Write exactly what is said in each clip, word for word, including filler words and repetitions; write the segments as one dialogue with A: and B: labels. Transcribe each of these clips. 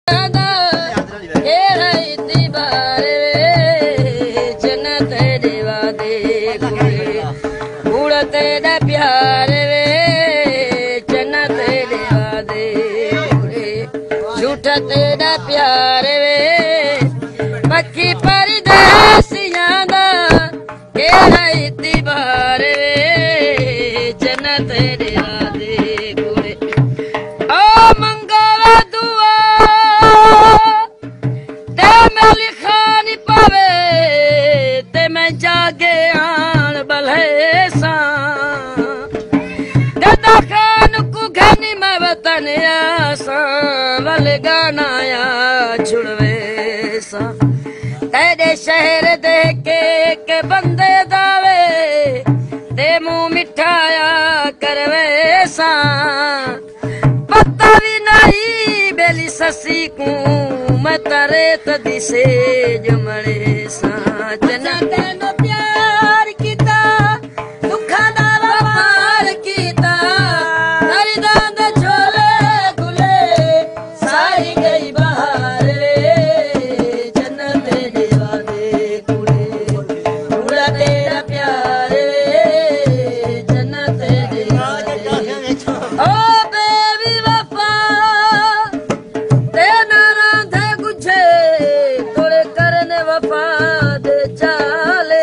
A: तेरा प्यार वे पक्की परदेसियां दा केड़ा इतिबार वे जन्नत दे वादे कुड़े ओ मंगवा दुआ ते मैं लिखा नी पावे ते मैं जागे आन बलहेसा दादा खान को घनी मैं वतन आसा गानाया छुड़वे सा तेरे शहर दे के के बंदे दावे ते मुंह मिठाया करवे सा पता भी नहीं बेली ससी को मैं तारे तदी से जमणे सा जन्नत नो प्यार कीता दुखा दा वफार कीता दर्दां दे झोले खुले सारी गई बाहर रे जन्नत दे वादे कुड़े पूरा तेरा प्यार रे जन्नत दे वादे ओ बेबी वफा ते नारा दे गुछे तोड़े करने वफा दे चाले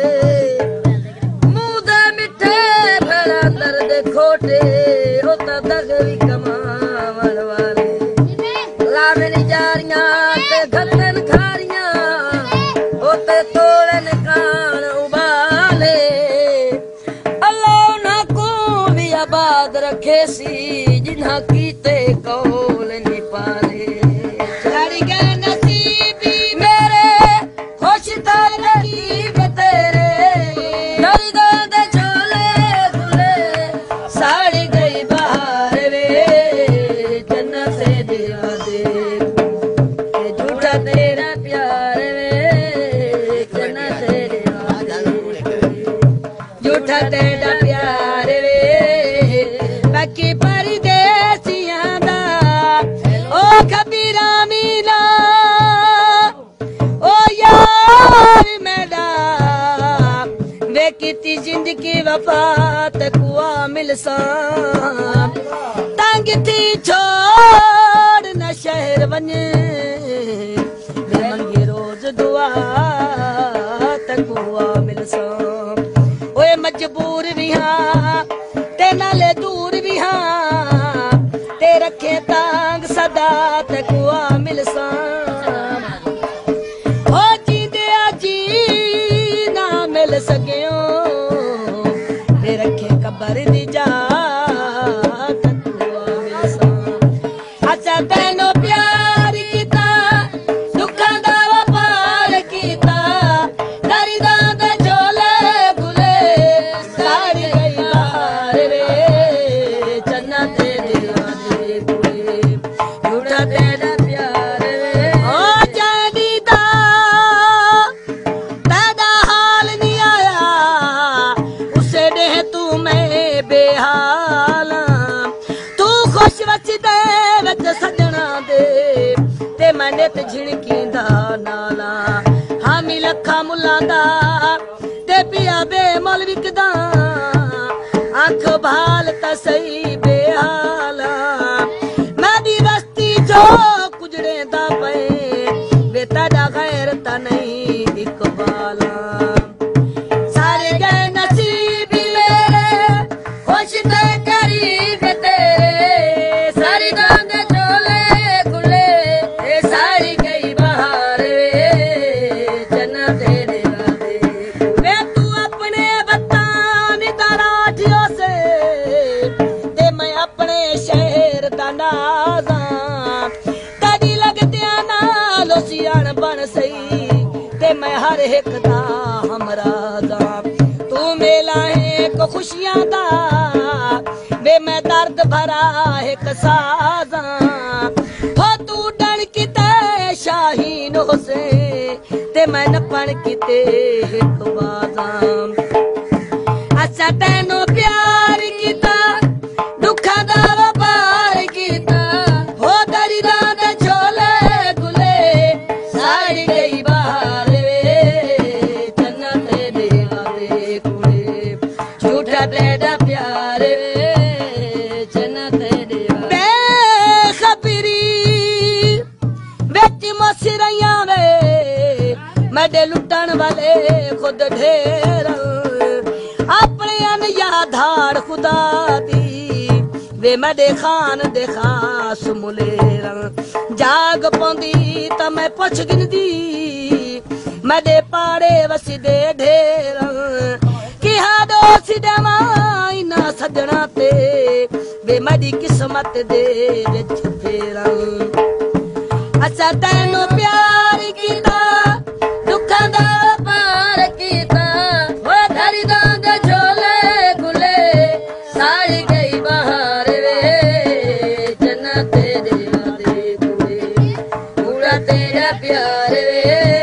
A: मुंह दे मिठे फिर अंदर दे खोटे होता दग भी कमावण वाले लावनी जारियां ते घटन खारियां होते तोड़न कान उबाले अल्लाह ना को भी आबाद रखे सी जिन्हां कीते कौल नी पाले चढ़ गए नसीबी मेरे खुश तरकीब तेरे दर्दां दे झोले खुले साड़ी गई बाहर रे जन्नत दे वादे झूठा तेरा प्यार वे जन्नत दे वादे झूठा तेरा प्यार वे बाकी परदेसियां दा ओ कबीरा मीरा ओ यार मेरा वे कीती जिंदगी वफात कुआ मिलसा तंग थी छोड़ न शहर वने मंगे रोज दुआ तकुआ मिलसा ओए मजबूर भी हाँ ते नाले दूर भी हाँ ते रखे तांग सदा तकुआ मिलसा ओ जींदे जी ना मिल सकियो ते रखे कबर दी जा तकुआ मिलसा अच्छा तेनो प्यार कीता दुखा दा वपार कीता दर्दां दे झोले खुले सारी गई बाहर रे जन्नत दे वादे कुड़े झूठा तेरा प्यार वे ओ जानी दा तेरा हाल नहीं आया उसे दे तू मैं बेहाल तू खुश वचदे विच सजना दे ते मैं नित झिड़कींदा नाला हामी लखा मुल्लां दा ते पिया बेमल विकदा अख भाल ता सही बेहाला मैं दी बस्ती जो कुजड़े दा पे वे ताड़ा गैर ता नहीं इकबाला सारे गए नसीबी मेरे खुश ते करीब तेरे सारी दांद झोले खुले ए सारी गई बाहर वे जन्नत दे वादे वे तू अपने वतन दा राठियो से ते मैं अपने शहर दा नाज़ा कदी लगदिया नालो सियाण बन सही ते मैं हर एक दा हमराजा तू मेला है को खुशियां दा वे मैं दर्द भरा एक साजा हो तू डन किते शाहीन हो से ते मैं नपण किते एक बाजा अच्छा तेनो प्यार कीता दुखा दा वपार कीता हो दर्दां दे झोले ਸਾਡੇ ਲੁੱਟਣ ਵਾਲੇ ਖੁਦ ਢੇਰ ਆਪਣੇ ਅਨ ਯਾਦਾਰ ਖੁਦਾ ਦੀ ਵੇ ਮੇਰੇ ਖਾਨ ਦੇ ਖਾਸ ਮੁਲੇਰ ਜਾਗ ਪੌਂਦੀ ਤਾਂ ਮੈਂ ਪੁੱਛ ਗਿਣਦੀ ਮੇਰੇ ਪਾੜੇ ਵਸਦੇ ਢੇਰ ਕਿਹਾ ਦੋਸੀ ਦੇਵਾਂ ਇਨਾ ਸੱਜਣਾ ਤੇ ਵੇ ਮੇਰੀ ਕਿਸਮਤ ਦੇ ਵਿੱਚ ਫੇਰਾਂ ਅੱਛਾ ਤੈਨੂੰ ਪਿਆਰ ਕੀਤਾ ਦੁੱਖਾਂ ਦਾ ਪਾਰ ਕੀਤਾ ਓਏ ਧਰੀ ਦਾਂਗ ਝੋਲੇ ਗੁਲੇ ਸਾੜ ਗਈ ਬਹਾਰ ਵੇ ਜੰਨਤ ਦੇ ਦੇ ਕੁੜੇ ਪੂਰਾ ਤੇਰਾ ਪਿਆਰ ਵੇ